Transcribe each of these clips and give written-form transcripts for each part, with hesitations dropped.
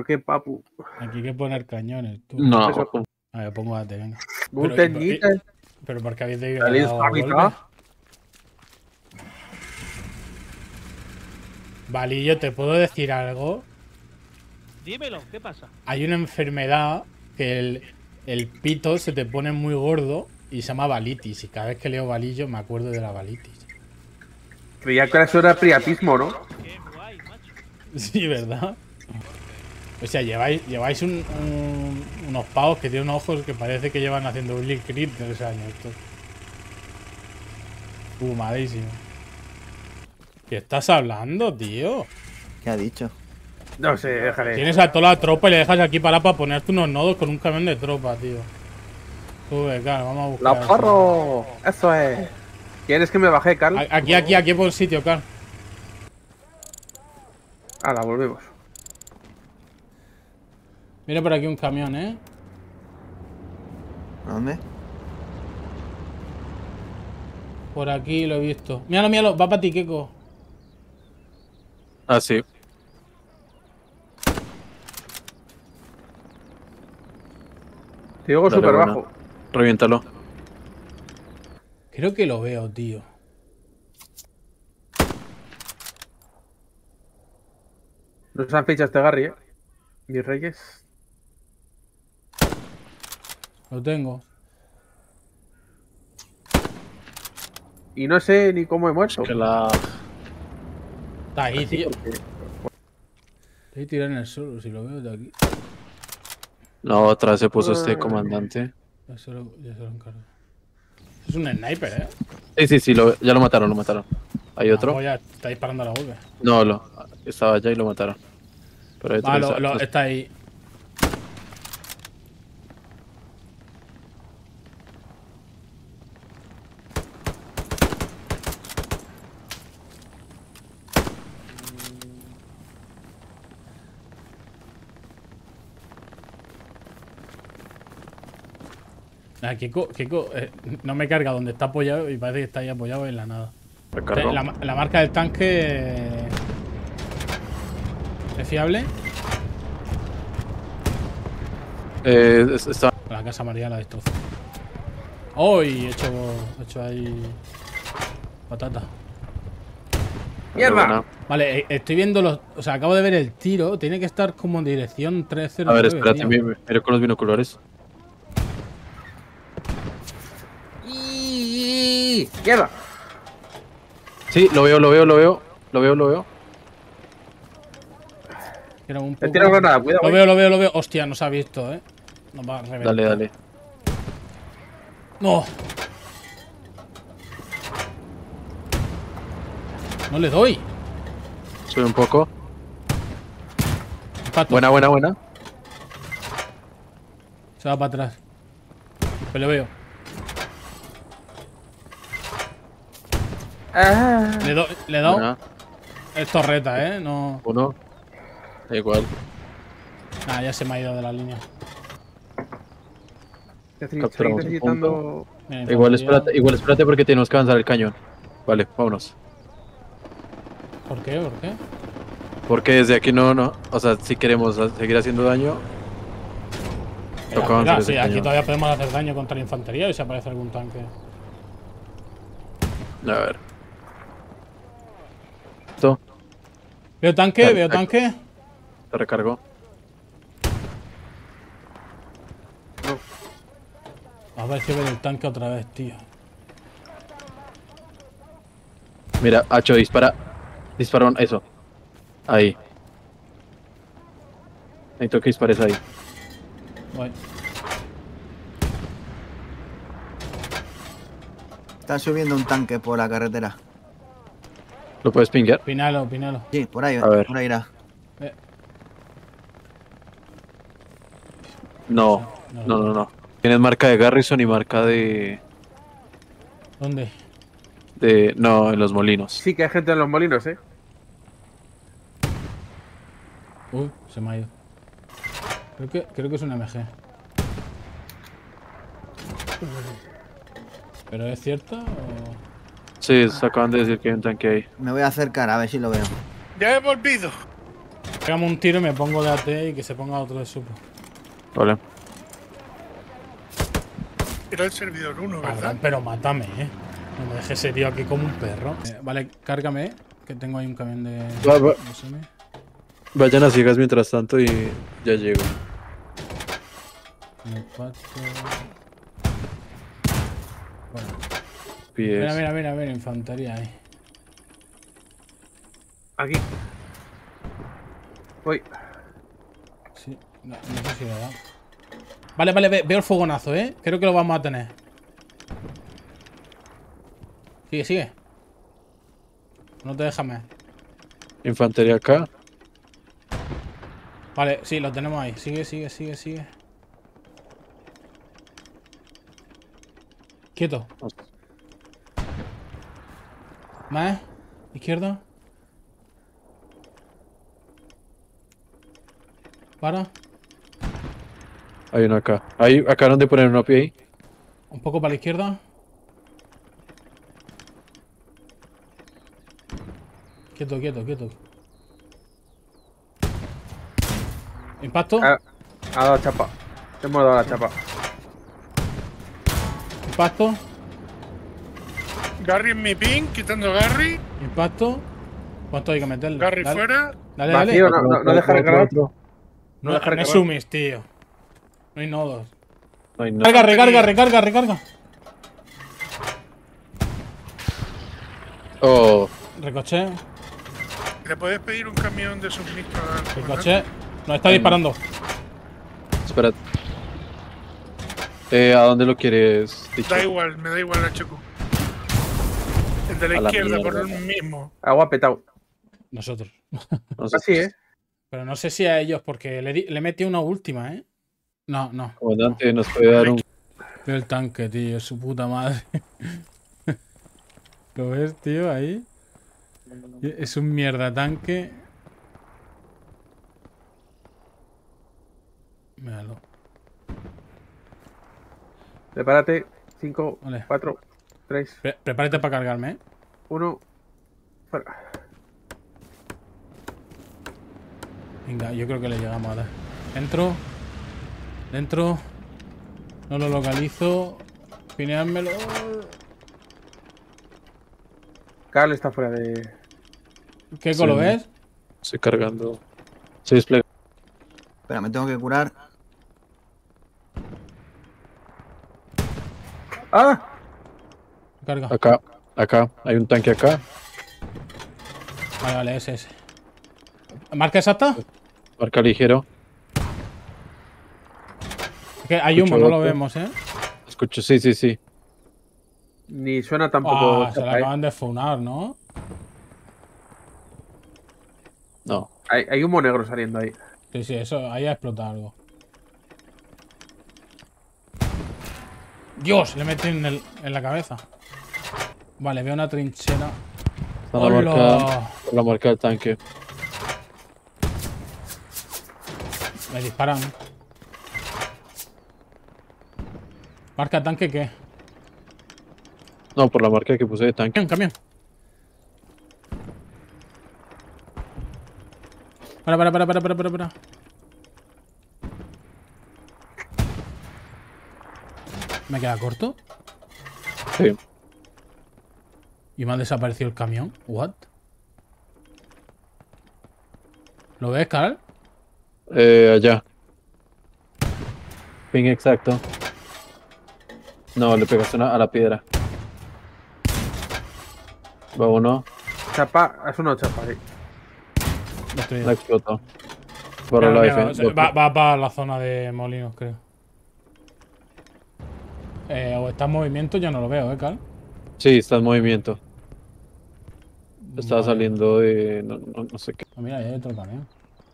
¿Por qué, papu? Aquí hay que poner cañones, tú. No. Eso. A ver, pongo AT, venga. Guten Pero ¿por qué habéis Feliz degradado a golpe? Navidad. Valillo, ¿te puedo decir algo? Dímelo, ¿qué pasa? Hay una enfermedad que el pito se te pone muy gordo y se llama valitis. Y cada vez que leo Valillo me acuerdo de la valitis. Creía que eso era priapismo, ¿no? Qué guay, macho. Sí, ¿verdad? O sea, lleváis unos pavos que tienen unos ojos que parece que llevan haciendo un Lil Crit 3 años. Esto. Fumadísimo. ¿Qué estás hablando, tío? ¿Qué ha dicho? No sé, déjale. Tienes a toda la tropa y le dejas aquí para ponerte unos nodos con un camión de tropa, tío. Sube, Carl, vamos a buscar. ¡La porro! Eso es. ¿Quieres que me baje, Carl? Aquí por el sitio, Carl. Ahora, volvemos. Mira por aquí un camión, ¿eh? ¿A dónde? Por aquí lo he visto. Míralo, míralo. Va para ti, Keko. Ah, sí. Te digo Dale, súper buena. bajo. Reviéntalo. Creo que lo veo, tío. No se han fichado este Garry, Mis reyes. Lo tengo. Y no sé ni cómo he muerto. Que la... Está ahí, tío. Porque- Estoy ahí tirado en el suelo, si lo veo de aquí. No, otra vez se puso este comandante. Ya se lo encargo. Es un sniper, ¿eh? Sí, ya lo mataron, ¿Hay otro? Ya está disparando a la golpe. No, estaba allá y lo mataron. Pero hay otro que está- Está ahí. Ah, Kiko, no me carga donde está apoyado y parece que está ahí apoyado en la nada. Recargó. La marca del tanque es fiable. Está... La casa María la destrozo. ¡Oh! Y he hecho ahí patata. ¡Mierda! buena. Vale, estoy viendo los... O sea, acabo de ver el tiro. Tiene que estar como en dirección 309. A ver, espérate, tío. mira con los binoculares. ¡Mierda! Sí, lo veo. Era un He poco... tirado granada, cuidado. Lo veo. Hostia, no se ha visto, ¿eh? Nos va a reventar. Dale. ¡No! No le doy. Sube un poco. Impacto. Buena. Se va para atrás. Pero le veo. Le he dado. Buena. Es torreta, ¿eh? No... Uno. Da igual. Nah, ya se me ha ido de la línea. Seguís Capturamos un necesitando... Mira, Igual infantería. espérate porque tenemos que avanzar el cañón. Vale, vámonos. ¿Por qué? Porque desde aquí no. O sea, si queremos seguir haciendo daño. Toca avanzar Mira, ese sí, aquí cañón. todavía podemos hacer daño contra la infantería y si aparece algún tanque. A ver. Esto. Veo tanque, Vale, veo aquí. tanque. Te recargo. A ver si ver el tanque otra vez, tío. Mira, Hacho, dispara. Dispararon eso. Ahí. Necesito que dispares ahí. Voy. Está subiendo un tanque por la carretera. ¿Lo puedes pinguear? Pinalo. Sí, por ahí, A ver. por ahí irá. No. Tienes marca de Garrison y marca de... ¿Dónde? No, en los molinos. Sí que hay gente en los molinos, Uy, se me ha ido. Creo que es un MG. ¿Pero es cierto o...? Sí, se acaban de decir que hay un tanque ahí. Me voy a acercar a ver si lo veo. Ya he volvido. Pégame un tiro y me pongo de AT y que se ponga otro de supo. Vale. Era el servidor 1, ¿verdad? Cabrón, pero mátame, No me dejes ese tío aquí como un perro. Vale, cárgame, que tengo ahí un camión de... Va. de semi. Vayan a ciegas mientras tanto y ya llego. Me pato. Bueno. Pies. Mira, infantería ahí. Aquí. Voy. Sí, no sé si le da. Vale, veo el fogonazo, Creo que lo vamos a tener. Sigue. No te dejas más. Infantería acá. Vale, sí, lo tenemos ahí. Sigue. Quieto. Más. Izquierda. Para. Hay uno acá. Ahí acabaron de poner uno pie ahí. Un poco para la izquierda. Quieto. Impacto. Ha dado chapa. Te hemos dado la chapa. Impacto. Garry en mi ping, quitando Garry. Impacto. ¿Cuánto hay que meterle? Garry Dale, fuera. Dale. Vacío, no deja recargar. No deja hay recargar. sumis, tío. No hay nodos. No hay nada. Recarga. Oh, Recoche. ¿Le puedes pedir un camión de suministro al Recoche. Nos está disparando. espera. ¿A dónde lo quieres, dicho? Da igual, me da igual la Choco. El de la A la izquierda, por mierda. el mismo. Agua petado. Nosotros. No sé. Así, Pero no sé si a ellos, porque le metí una última, No. Comandante, nos puede dar un. Veo el tanque, tío, su puta madre. ¿Lo ves, tío, ahí? Es un mierda tanque. Míralo. Prepárate. 5, Vale. 4, 3, Prepárate para cargarme, 1. Fuera. Venga, yo creo que le llegamos a dar. Dentro. No lo localizo. Pineármelo. Carl está fuera de. ¿Qué Sí. lo ves? Estoy cargando. Se despliega. Espera, me tengo que curar. ¡Ah! Carga. Acá. Hay un tanque acá. Vale, ese. ¿Marca exacta? Marca ligero. Es que hay humo, Escucho no lo otro. vemos, Escucho, sí. Ni suena tampoco. Se la chapa, acaban de funar, ¿no? No. Hay humo negro saliendo ahí. Sí, eso, ahí ha explotado algo. Dios, le metí en la cabeza. Vale, veo una trinchera. Está la ¡Hola! marca, la marca del tanque. Me disparan. ¿Marca tanque qué? No, por la marca que puse de tanque. Camión. Para. ¿Me queda corto? Sí. ¿Y me ha desaparecido el camión? ¿What? ¿Lo ves, Carl? Allá. Ping exacto. No, le pegaste a la piedra. Va uno. Chapa, es una chapa, sí. Destruido. La explotó. Para la Mira, defensa. va para la zona de molinos, creo. O está en movimiento, yo no lo veo, Carl. Sí, está en movimiento. Estaba Vale. saliendo de. No sé qué. Ah, mira, ahí hay otro camión.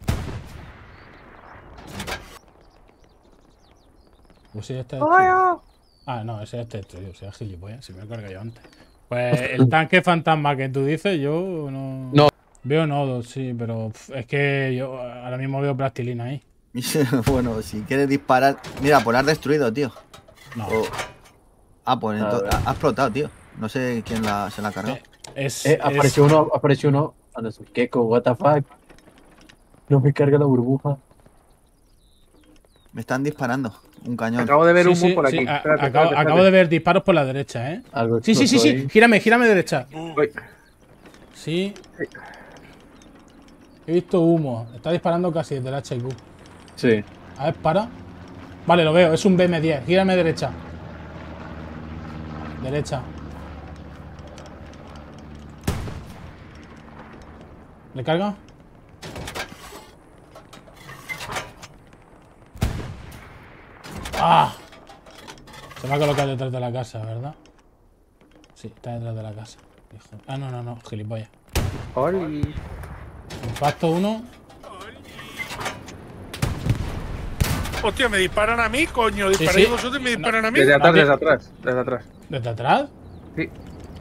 Pues sí, este es no, ese es destruido, ese es gilipollas, se me lo carga yo antes. Pues el tanque fantasma que tú dices, yo no. No. Veo nodos, sí, pero es que yo ahora mismo veo plastilina ahí. Bueno, si quieres disparar. Mira, pues la has destruido, tío. No. Pues entonces ha explotado, tío. No sé quién se la ha cargado. Es, Apareció uno. Ah, no, es un Gecko, what the fuck. No me carga la burbuja. Me están disparando. Un cañón. Acabo de ver Sí, un sí, por sí, aquí. Espérate, acabo, espérate, acabo de ver disparos por la derecha, ¿eh? Algo Sí, sí, sí, explotó sí. ahí. Gírame derecha. Voy. Sí. He visto humo. Está disparando casi desde el HQ. Sí. A ver, para. Vale, lo veo. Es un BM10. Gírame derecha. Derecha. ¿Le carga? ¡Ah! Se me ha colocado detrás de la casa, ¿verdad? Sí, está detrás de la casa. Hijo. Ah, no, no, no. Gilipollas. Oli. Impacto uno. Hostia, me disparan a mí, coño. Sí, Disparáis sí. vosotros y me disparan a mí. Desde atrás, Nadie- desde atrás. Desde atrás. ¿Desde atrás? Sí.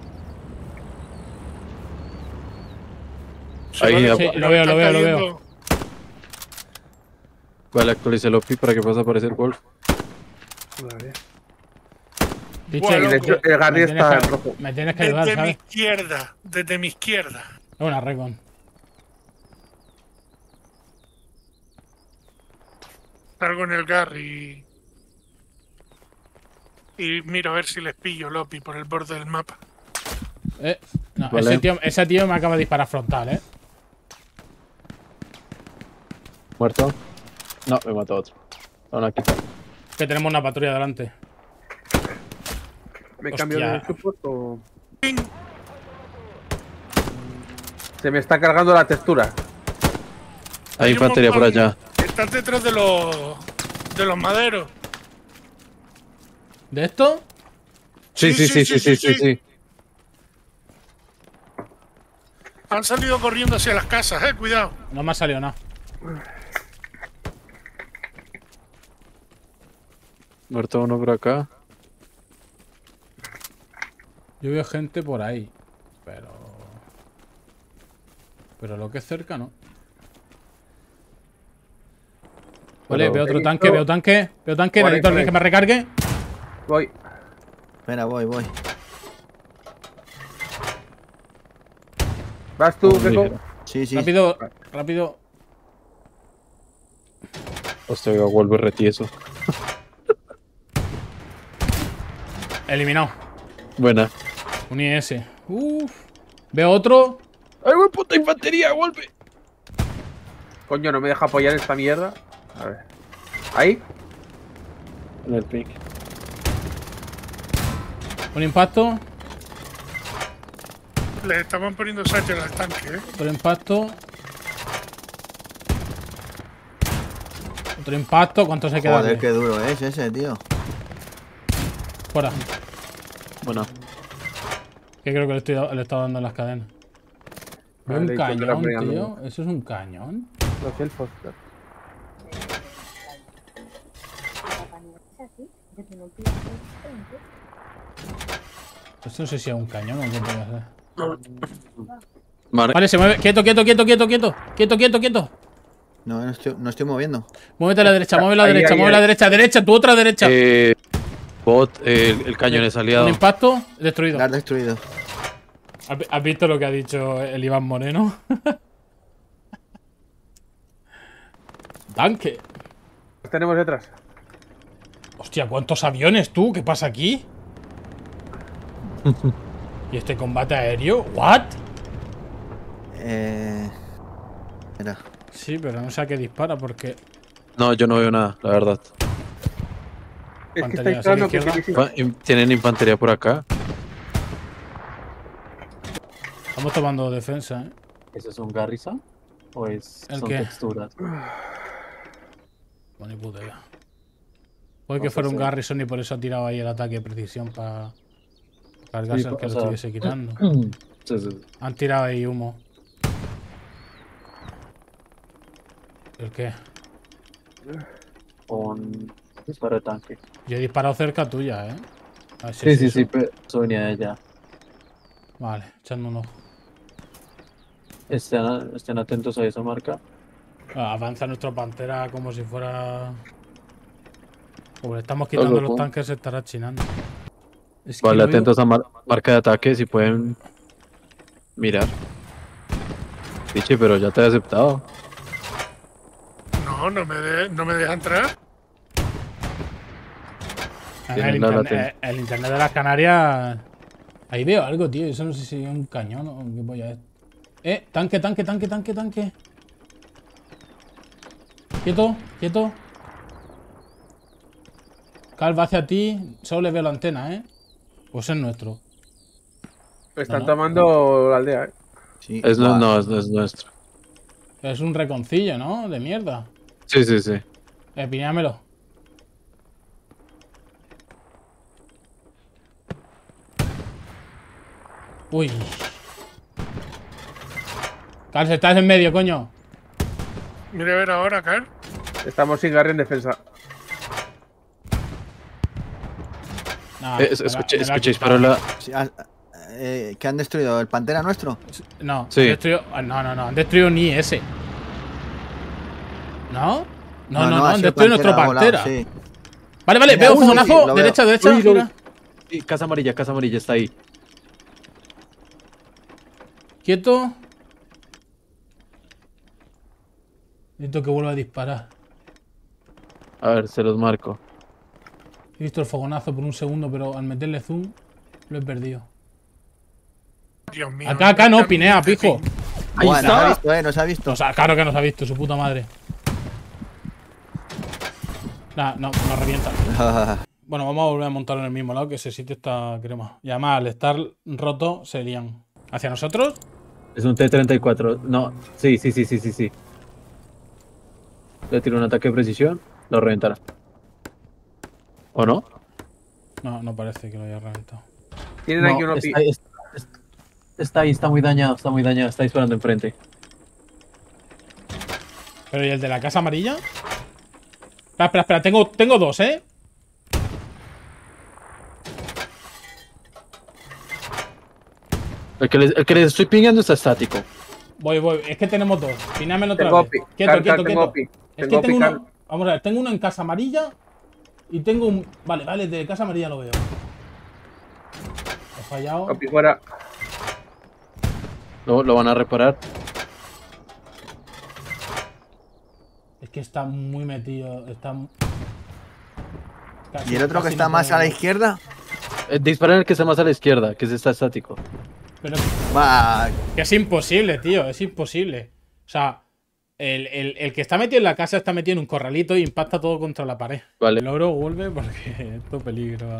Ahí, vale, sí, lo veo, está lo veo, lo veo. cayendo. Vale, actualicé el OPI para que pueda aparecer Wolf. Vale. Dicho, Bueno, Y de hecho, el Garry me está tienes en que- rojo. Me tienes que ayudar, Desde mi ¿sabes? izquierda. Desde mi izquierda. Es una recon. Salgo en el Garry y miro a ver si les pillo Lopi por el borde del mapa. No, Vale. ese tío me acaba de disparar frontal, ¿eh? ¿Muerto? No, me mató otro. No, no, aquí está. Que tenemos una patrulla delante. ¿Me Hostia. cambio de support o...? ¡Ping! Se me está cargando la textura. Hay un infantería por montón. allá. Estás detrás de los maderos. ¿De esto? Sí, sí, sí, sí, sí, sí, sí. Han salido corriendo hacia las casas, cuidado. No me ha salido nada. Muerto uno por acá. Yo veo gente por ahí. Pero lo que es cerca, ¿no? Vale, Pero- veo otro He tanque, visto- veo tanque. Veo tanque, Por ahí, necesito por ahí. que me recargue. Voy. Espera, voy. ¿Vas tú, Muy Gecko? ligero. Sí, sí. Rápido, rápido. Hostia, oiga, vuelve retieso. Eliminado. Buena. Un IS. Uf. Veo otro. ¡Ay, güey, puta infantería! ¡Golpe! Coño, no me deja apoyar esta mierda. A ver. ¿Ahí? En el pick. Un impacto. Le estaban poniendo satchel al tanque, Otro impacto. Otro impacto. ¿Cuánto se queda? Joder, qué duro es ese, tío. Fuera. Bueno, Que creo que le he estado dando en las cadenas. Veo Vale, un y tú te la cañón, pegando. tío. ¿Eso es un cañón? Los elfos. Esto no sé si es un cañón o qué puede ser. vale. Se mueve. Quieto, quieto, quieto, quieto, quieto. Quieto, quieto, quieto. No estoy moviendo. Muévete a la derecha, mueve a la Ahí, derecha, ahí, mueve a la ahí. derecha, derecha, tu otra derecha. Bot, el cañón es Un aliado. impacto, destruido. Gar destruido. ¿Has visto lo que ha dicho el Iván Moreno? Tanque. Los tenemos detrás. Hostia, ¿cuántos aviones tú? ¿Qué pasa aquí? ¿Y este combate aéreo? ¿What? Espera. Sí, pero no sé a qué dispara porque... No, yo no veo nada, la verdad. Es que Infantería, estáis claro que hacia la tenéis... Tienen infantería por acá. Estamos tomando defensa, ¿eh? ¿Eso es un Garrison? ¿O es, ¿El son qué? texturas? Bueno, ni puta idea. Puede No que sé fuera un si- Garrison y por eso ha tirado ahí el ataque de precisión para cargarse Sí, al que o lo sea- estuviese quitando. Sí, sí. Han tirado ahí humo. ¿El qué? Con disparo de tanque. Yo he disparado cerca tuya, ¿eh? A ver si es eso. pero eso venía de allá. Vale, echando un ojo. Estén atentos a esa marca. Avanza nuestro pantera como si fuera... Como le estamos quitando los tanques, se estará chinando. Es que Vale, no veo- atentos a marca de ataque si pueden mirar. Piche, pero ya te he aceptado. No, no me deja entrar. El internet de las Canarias. Ahí veo algo, tío. Eso no sé si es un cañón o qué polla es. Tanque. Quieto. Cal va hacia ti. Solo le veo la antena, Pues es nuestro. Están tomando la aldea, Sí, No, es nuestro. Es un reconcillo, ¿no? De mierda. Sí. Piñámelo. Uy. Carl, estás en medio, coño. Mira a ver ahora, Carl. Estamos sin Garry en defensa. Nah, Escuchéis, pero la... Sí, ¿qué han destruido? ¿El Pantera nuestro? No, Sí. han destruido. No, han destruido ni ese. ¿No? No, ha han sido destruido nuestro volado, Pantera. sí. Vale, Mira, veo uy, fogonazo. lo veo. Derecha, Uy, gira. Sí, casa amarilla, está ahí. Quieto. Necesito que vuelva a disparar. A ver, se los marco. He visto el fogonazo por un segundo, pero al meterle zoom lo he perdido. Dios mío. Acá no, Pinea, pijo. Ahí Bueno, está. nos ha visto, nos ha visto. Claro que nos ha visto, su puta madre. Nah, no, nos revienta. Bueno, vamos a volver a montarlo en el mismo lado, que ese sitio está crema. Y además, al estar roto, se lían. ¿Hacia nosotros? Es un T-34. No, sí. Le tiro un ataque de precisión, lo reventará. ¿O no? No, no parece que lo haya reventado. Tienen No, aquí uno está ahí, está muy dañado, está disparando enfrente. ¿Pero y el de la casa amarilla? Espera, tengo dos, El que les estoy pingando está estático. Voy, es que tenemos dos. Pinámelo otra Tengo vez. OPI. Quieto. Tengo OPI. Es que tengo OPI, uno. Vamos a ver, tengo uno en casa amarilla. Y tengo un. Vale, de casa amarilla lo veo. He fallado. OPI fuera. Lo van a reparar. Es que está muy metido. Está. ¿Y el otro que está más a la izquierda? Disparen el que está más a la izquierda, que está estático. Pero Va. que es imposible, tío. Es imposible. O sea, el que está metido en la casa está metido en un corralito y impacta todo contra la pared. Vale. El oro vuelve porque esto peligro.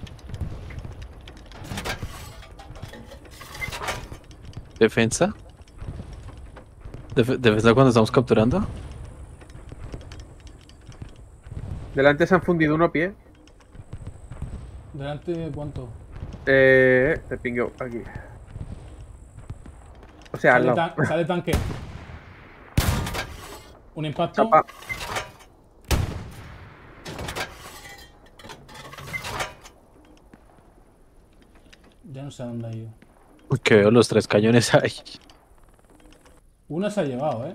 ¿Defensa? ¿Defensa cuando estamos capturando? Delante se han fundido uno pie. ¿Delante de cuánto? Te pingueo aquí. O sea, al lado. Sale tanque. Un impacto. Chapa. Ya no sé a dónde ha ido. Uy, que veo los 3 cañones ahí. Uno se ha llevado,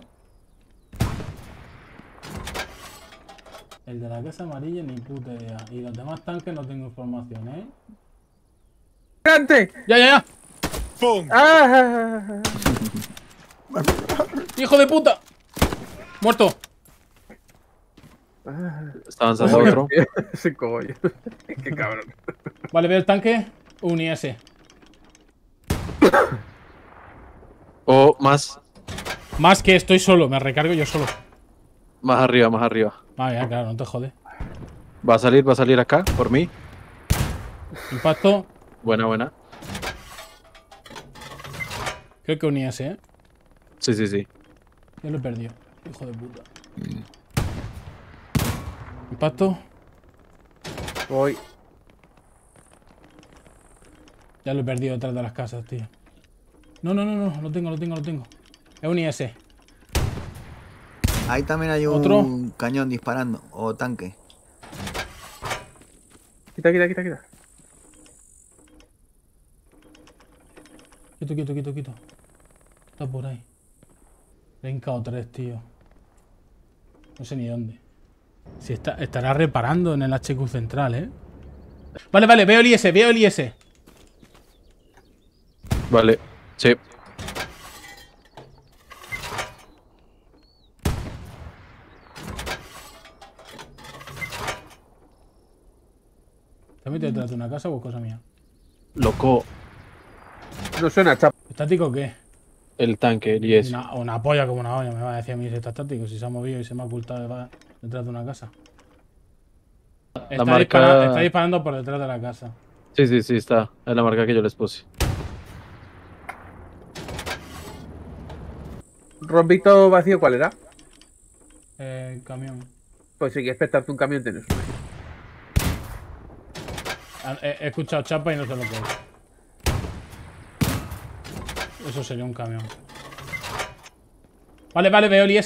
El de la casa amarilla ni puta idea. Y los demás tanques no tengo información, ¡Delante! ¡Ya! ¡Pum! ¡Ah! ¡Hijo de puta! ¡Muerto! Está avanzando otro. Ese cogollo. Qué cabrón. Vale, veo el tanque. Un IS. O más Más que estoy solo, me recargo yo solo. arriba. Ah, ya, claro, no te jode. Va a salir acá, por mí. Impacto. Buena. Creo que un IS, Sí. Ya lo he perdido. Hijo de puta. Impacto. Voy. Ya lo he perdido detrás de las casas, tío. No. Lo tengo. Es un IS. Ahí también hay un ¿Otro? cañón disparando. O tanque. Quita. Quieto. Está por ahí. Le he hincado 3, tío. No sé ni dónde. Si estará reparando en el HQ central, Vale, veo el IS. Vale, sí. ¿Te has metido detrás de una casa o es cosa mía? Loco, No suena chapa. ¿Estático o qué? el tanque, el IS. Una polla como una olla, me va a decir a mí si está estático, si se ha movido y se me ha ocultado detrás de una casa. Está, marca- está disparando por detrás de la casa. Sí, sí, sí, está. Es la marca que yo les puse. ¿Rompito vacío cuál era? Camión. Pues si quieres prestarte un camión tienes uno. He escuchado chapa y no sé lo que es. Eso sería un camión. Vale, vale, veo el IS.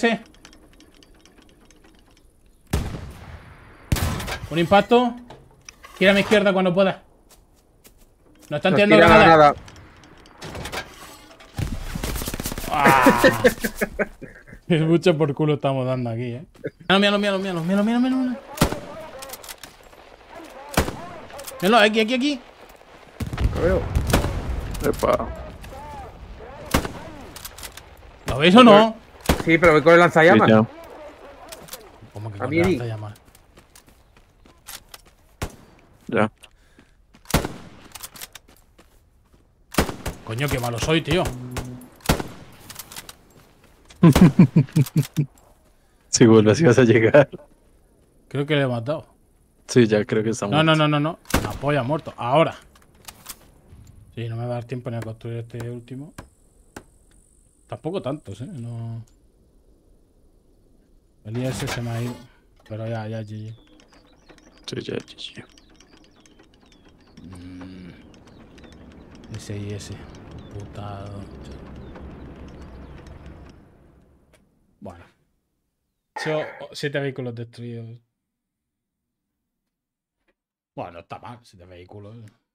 Un impacto. Gira a mi izquierda cuando pueda. No están Nos tirando tiran a la granadas. nada. Ah. Es mucho por culo estamos dando aquí, Míralo. Míralo, aquí. Lo veo. Epa. ¿Lo veis o no? Sí, pero voy con el Sí, lanzallamas. ya. ¿Cómo que A con mí, Eri. lanzallamas? Ya. Coño, qué malo soy, tío. Si vuelves, vas a llegar. Creo que le he matado. Sí, ya creo que está No. muerto. Una polla muerto. Ahora. Sí, no me va a dar tiempo ni a construir este último. Tampoco tantos, No. El IS se me ha ido. Pero ya, GG. Sí, ya, ya. Ese IS. Putado. Bueno. 7 vehículos destruidos. Bueno, está mal, 7 vehículos.